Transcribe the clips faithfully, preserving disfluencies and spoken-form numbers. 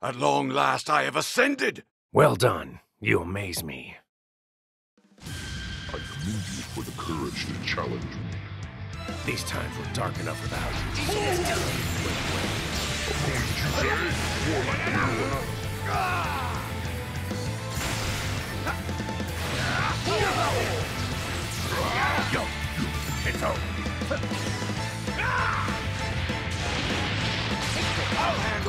At long last I have ascended! Well done. You amaze me. I commend you for the courage to challenge me. These times were dark enough without you. Opponent, you say? More like hero. Yo, it's over. I'll handle...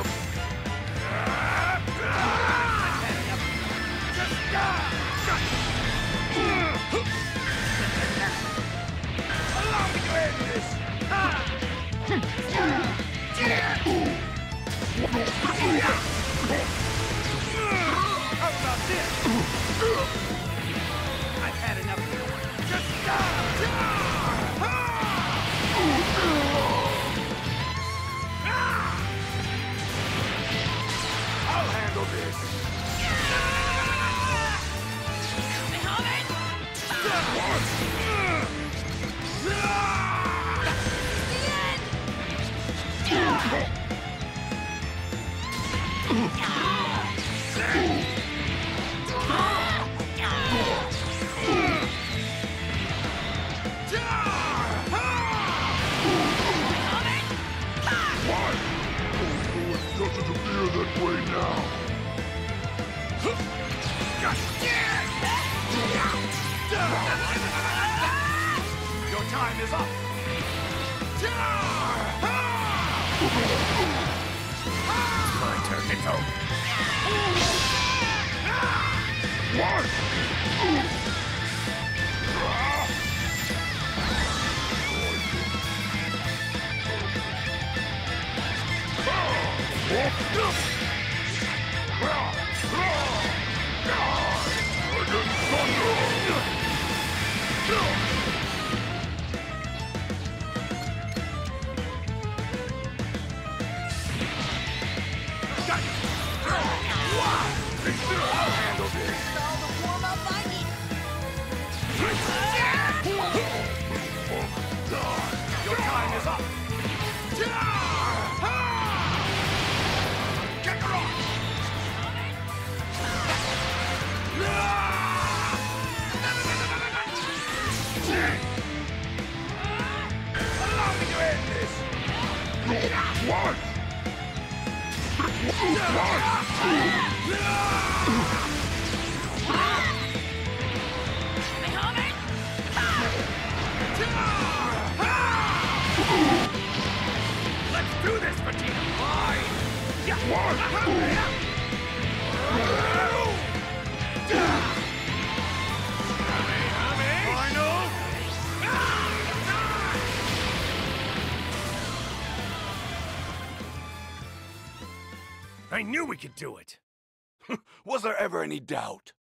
Allow me to end this! How about this? I've had enough of you. Just die! I'll handle this. Doesn't appear that way now. Your time is up. My turn. It's over. What? I'll handle this. All the warm-up I need. Your time is up. Get her off. Allow me to end this. What? Let's do this, Vegeta. Fine. Final. I knew we could do it. Was there ever any doubt?